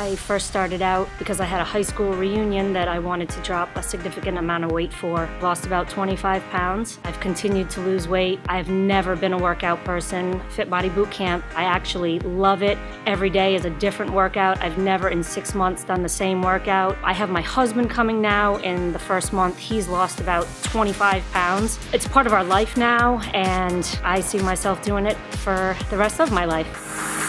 I first started out because I had a high school reunion that I wanted to drop a significant amount of weight for. Lost about 25 pounds. I've continued to lose weight. I've never been a workout person. Fit Body Boot Camp, I actually love it. Every day is a different workout. I've never in 6 months done the same workout. I have my husband coming now. In the first month, he's lost about 25 pounds. It's part of our life now, and I see myself doing it for the rest of my life.